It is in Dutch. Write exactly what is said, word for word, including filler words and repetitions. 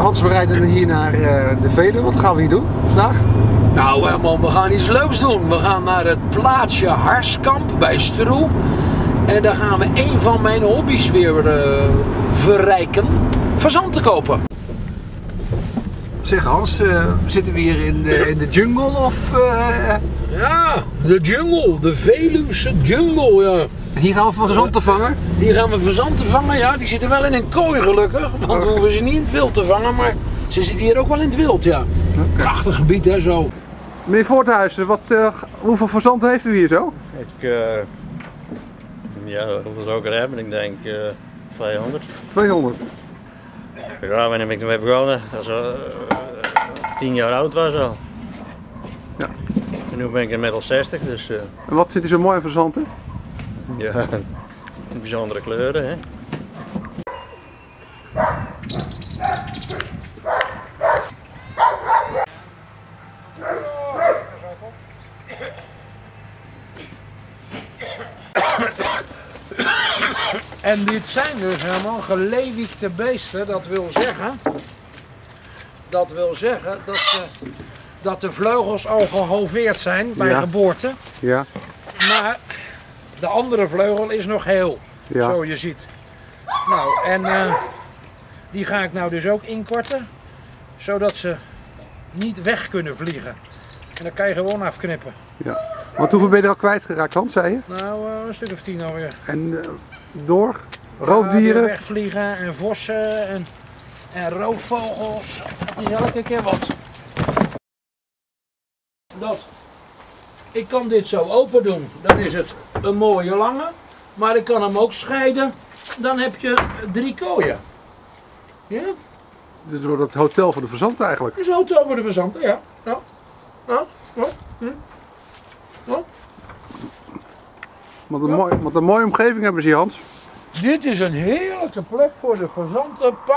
Hans, we rijden hier naar uh, de Veluwe. Wat gaan we hier doen vandaag? Nou Herman, we gaan iets leuks doen. We gaan naar het plaatsje Harskamp bij Stroe. En daar gaan we een van mijn hobby's weer uh, verrijken. Fazanten kopen. Zeg Hans, uh, zitten we hier in de, in de jungle of... Uh... Ja, de jungle. De Veluwse jungle, ja. Hier gaan we fazanten vangen? Hier gaan we fazanten vangen, ja. Die zitten wel in een kooi gelukkig. Want we hoeven ze niet in het wild te vangen, maar ze zitten hier ook wel in het wild, ja. Okay. Prachtig gebied, hè, zo. Meneer Voorthuizen, wat, uh, hoeveel fazanten heeft u hier zo? Ik, uh, ja, hoeveel zou ik er hebben? Ik denk uh, tweehonderd. tweehonderd? Ja, wanneer ben ik ermee begonnen? Dat is al uh, tien jaar oud was al. Ja. En nu ben ik inmiddels zestig, dus... Uh, en wat vindt u zo mooi aan fazanten? Ja, bijzondere kleuren, hè. En dit zijn dus helemaal gelewiekte beesten. Dat wil zeggen, dat wil zeggen dat, ze, dat de vleugels al gehalveerd zijn bij ja. geboorte. Ja. Maar de andere vleugel is nog heel, ja. Zo je ziet. Nou, en uh, die ga ik nou dus ook inkorten, zodat ze niet weg kunnen vliegen. En dan kan je gewoon afknippen. Ja. Want hoeveel ben je er al kwijtgeraakt, Hans, zei je? Nou, uh, een stuk of tien alweer. En uh, door? Roofdieren? Ja, wegvliegen en vossen en, en roofvogels. Het is elke keer wat. Dat. Ik kan dit zo open doen, dan is het een mooie lange. Maar ik kan hem ook scheiden, dan heb je drie kooien. Ja? Door het hotel voor de fazanten eigenlijk? Het is een hotel voor de fazanten, ja. Ja. Ja. Ja. Hm. Ja. Wat een, ja. mooi, wat een mooie omgeving hebben ze hier, Hans. Dit is een heerlijke plek voor de fazanten.